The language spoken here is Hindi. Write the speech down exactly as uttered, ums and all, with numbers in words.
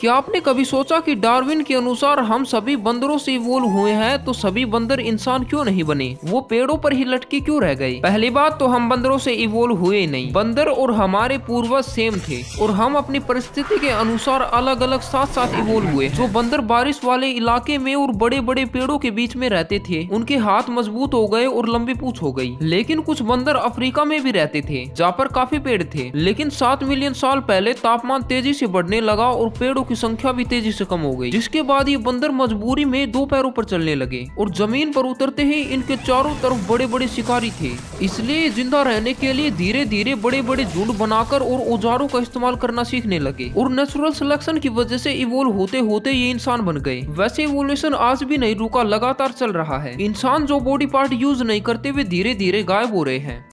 क्या आपने कभी सोचा कि डार्विन के अनुसार हम सभी बंदरों से इवोल्व हुए हैं, तो सभी बंदर इंसान क्यों नहीं बने? वो पेड़ों पर ही लटके क्यों रह गए? पहली बात तो हम बंदरों से इवोल्व हुए ही नहीं। बंदर और हमारे पूर्वज सेम थे और हम अपनी परिस्थिति के अनुसार अलग अलग साथ साथ इवोल्व हुए। जो बंदर बारिश वाले इलाके में और बड़े बड़े पेड़ों के बीच में रहते थे, उनके हाथ मजबूत हो गए और लंबी पूंछ हो गई। लेकिन कुछ बंदर अफ्रीका में भी रहते थे, जहाँ पर काफी पेड़ थे। लेकिन सात मिलियन साल पहले तापमान तेजी से बढ़ने लगा और पेड़ों की संख्या भी तेजी से कम हो गई, जिसके बाद ये बंदर मजबूरी में दो पैरों पर चलने लगे और जमीन पर उतरते ही इनके चारों तरफ बड़े बड़े शिकारी थे। इसलिए जिंदा रहने के लिए धीरे धीरे बड़े बड़े झुंड बनाकर और औजारों का इस्तेमाल करना सीखने लगे और नेचुरल सिलेक्शन की वजह से इवोल्व होते होते ये इंसान बन गए। वैसे इवोल्यूशन आज भी नहीं रुका, लगातार चल रहा है। इंसान जो बॉडी पार्ट यूज नहीं करते वे धीरे धीरे गायब हो रहे हैं।